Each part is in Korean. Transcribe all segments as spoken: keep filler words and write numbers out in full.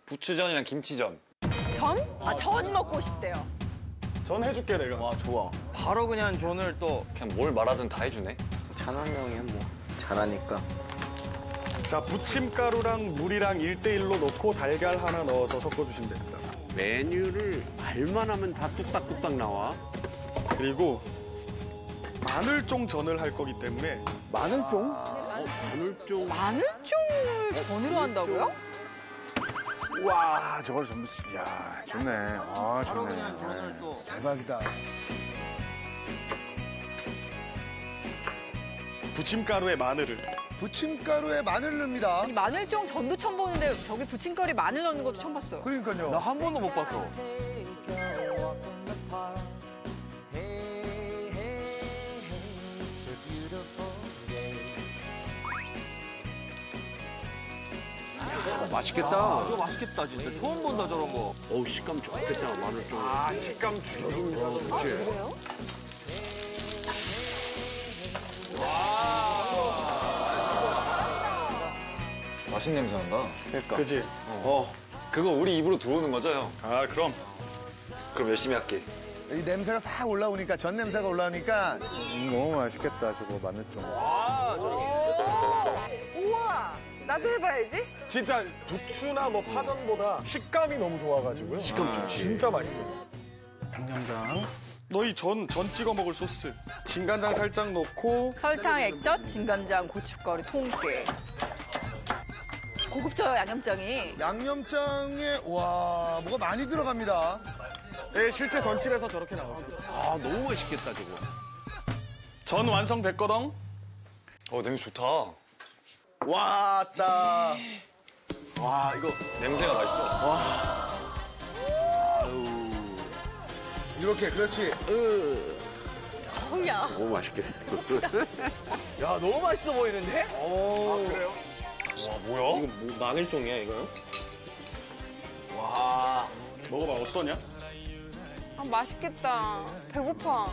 부추전이랑 김치전. 전? 아, 전 먹고 싶대요. 전 해줄게 내가. 와 좋아. 바로 그냥 전을 또 그냥 뭘 말하든 다 해주네. 잘하는 형이야 뭐. 잘하니까. 자, 부침가루랑 물이랑 일 대 일로 넣고 달걀 하나 넣어서 섞어주시면 됩니다. 메뉴를 말만 하면 다 뚝딱뚝딱 나와. 그리고 마늘종 전을 할 거기 때문에 마늘종? 마늘종. 마늘종을 전으로 한다고요? 와, 저걸 전부, 야, 좋네. 아, 좋네. 네. 대박이다. 부침가루에 마늘을. 부침가루에 마늘 넣습니다. 이 마늘종 전도 처음 보는데 저기 부침가루에 마늘 넣는 것도 처음 봤어요. 그러니까요. 나 한 번도 못 봤어. 맛있겠다. 저거 맛있겠다 진짜. 처음 본다 저런 거. 어우, 식감 좋겠다, 마늘종. 아, 식감 죽여줍니다. 아, 그래요? 맛있는 냄새 난다. 그러니까. 그지? 어. 그거 우리 입으로 들어오는 거죠, 형? 아, 그럼. 그럼 열심히 할게. 이 냄새가 싹 올라오니까, 전 냄새가 올라오니까. 음, 너무 맛있겠다, 저거 마늘종. 우와! 나도 해봐야지. 진짜 부추나 뭐 파전보다 식감이 너무 좋아가지고요. 식감 좋지. 진짜 맛있어요. 양념장. 너희 전, 전 찍어 먹을 소스. 진간장 살짝 넣고. 설탕, 액젓, 진간장, 고춧가루, 통깨. 고급져 양념장이. 양념장에, 와, 뭐가 많이 들어갑니다. 네, 실제 전집에서 저렇게 나오죠. 아, 너무 맛있겠다, 저거. 전 완성됐거든? 어, 냄새 좋다. 왔다. 와 이거 냄새가 맛있어. 이렇게, 그렇지. 어우야. 너무 맛있겠다. 야 너무 맛있어 보이는데? 오. 와, 뭐야? 뭐 마늘종이야 이거요? 와. 먹어봐, 어떠냐? 아, 맛있겠다. 배고파.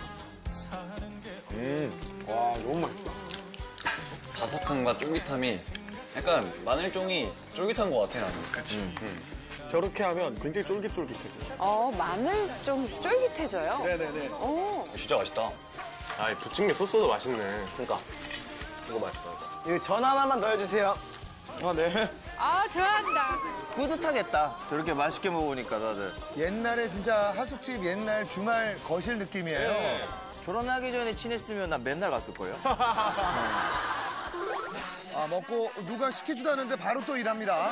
음. 와, 너무 맛있다. 바삭함과 쫄깃함이 약간 마늘종이 쫄깃한 것 같아, 나는. 그치. 음, 음. 저렇게 하면 굉장히 쫄깃쫄깃해져. 어, 마늘 좀 쫄깃해져요? 네네네. 오. 진짜 맛있다. 아, 이 부침개 소스도 맛있네. 그러니까 이거 맛있다. 이거 전 하나만 넣어주세요. 아, 네. 아, 좋아한다. 뿌듯하겠다. 저렇게 맛있게 먹으니까 다들. 옛날에 진짜 하숙집 옛날 주말 거실 느낌이에요. 결혼하기 전에 친했으면 나 맨날 갔을 거예요. 아, 먹고 누가 시켜주도 않는데 바로 또 일합니다.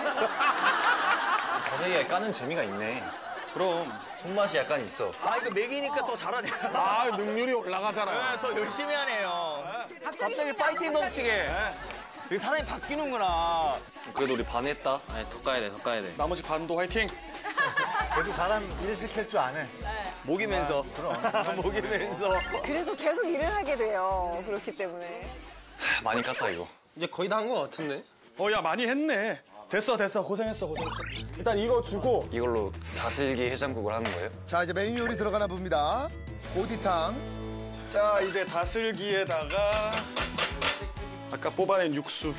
자세히 까는 재미가 있네. 그럼. 손맛이 약간 있어. 아 이거 먹이니까 또 잘하네. 아, 능률이 올라가잖아요. 더 열심히 하네요. 갑자기 파이팅 넘치게. 이 사람이 바뀌는구나. 그래도 우리 반 했다. 아니 더 까야 돼, 더 까야 돼. 나머지 반도 화이팅! 그래도 사람 일 시킬 줄 아네. 먹이면서. 그럼. 먹이면서. 그래서 계속 일을 하게 돼요. 그렇기 때문에. 많이 깠다, 이거. 이제 거의 다 한 것 같은데? 어, 야, 많이 했네. 됐어, 됐어. 고생했어, 고생했어. 일단 이거 주고. 이걸로 다슬기 해장국을 하는 거예요? 자, 이제 메인 요리 들어가나 봅니다. 고디탕. 자, 이제 다슬기에다가 아까 뽑아낸 육수.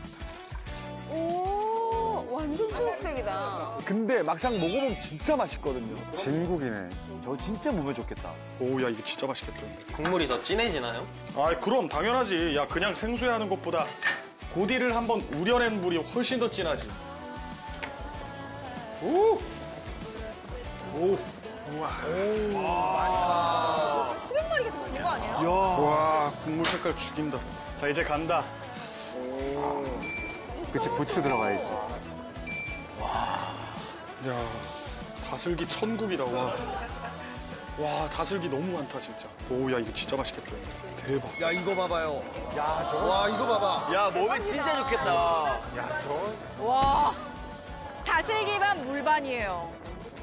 오, 완전 초록색이다. 근데 막상 먹어보면 진짜 맛있거든요. 진국이네. 저 진짜 몸에 좋겠다. 오, 야, 이거 진짜 맛있겠다. 국물이 더 진해지나요? 아, 그럼 당연하지. 야, 그냥 생수에 하는 것보다 고디를 한번 우려낸 물이 훨씬 더 진하지. 오! 오! 우와. 수백 마리가 더 되는 거 아니에요? 야. 와, 국물 색깔 죽인다. 자, 이제 간다. 그치, 부추 들어가야지. 야, 다슬기 천국이다. 와. 와, 다슬기 너무 많다, 진짜. 오, 야, 이거 진짜 맛있겠다. 대박. 야, 이거 봐봐요. 야, 저. 와, 이거 봐봐. 야 몸에 진짜 좋겠다. 와, 다슬기반 물반이에요.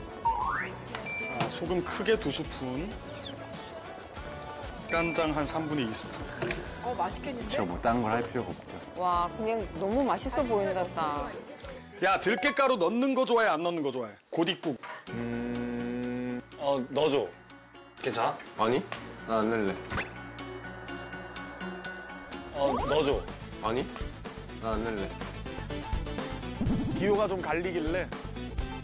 자, 소금 크게 두 스푼. 간장 한 삼분의 이 스푼. 어, 맛있겠는데? 저 뭐 딴 걸 할 필요가 없죠. 와, 그냥 너무 맛있어 보인다. 야, 들깨가루 넣는 거 좋아해, 안 넣는 거 좋아해? 고딕국. 음... 어, 넣어줘. 괜찮아? 아니? 나 안 넣을래. 어, 넣어줘. 아니? 나 안 넣을래. 기호가 좀 갈리길래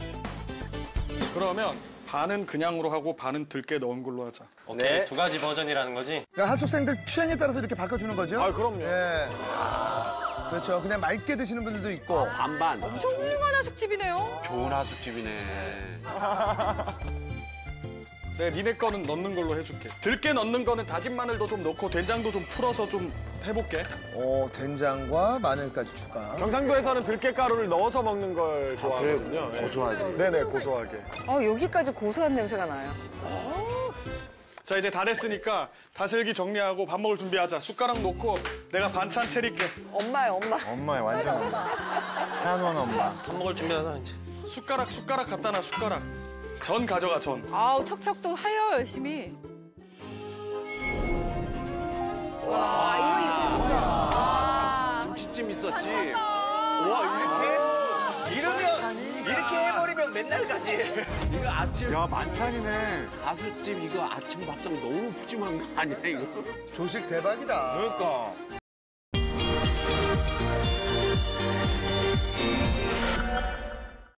그러면 반은 그냥으로 하고 반은 들깨 넣은 걸로 하자. 오케이, 두 가지 버전이라는 거지? 그러니까 하숙생들 취향에 따라서 이렇게 바꿔주는 거죠? 아, 그럼요. 예. 그렇죠. 그냥 맑게 드시는 분들도 있고. 반반. 엄청 훌륭한 하숙집이네요. 좋은 하숙집이네. 네, 니네 거는 넣는 걸로 해줄게. 들깨 넣는 거는 다진 마늘도 좀 넣고 된장도 좀 풀어서 좀 해볼게. 오, 된장과 마늘까지 추가. 경상도에서는 들깨가루를 넣어서 먹는 걸 좋아하거든요. 고소하지. 네네, 고소하게. 어, 여기까지 고소한 냄새가 나요. 자, 이제 다 됐으니까 다슬기 정리하고 밥 먹을 준비하자. 숟가락 놓고 내가 반찬 차릴게. 엄마예요, 엄마. 엄마의 완전 엄마. 산원 엄마. 밥 먹을 준비하자, 이제. 숟가락, 숟가락 갖다 놔, 숟가락. 전 가져가, 전. 아우 척척도 하여 열심히. 아, 이거 입고 있었어요. 아, 김치찜 있었지. 와, 이렇게? 이러면, 이렇게 해버리면 맨날 가지. 이거 아침 야, 만찬이네. 가수집 이거 아침 밥상 너무 푸짐한 거 아니야 이거? 조식 대박이다. 그러니까.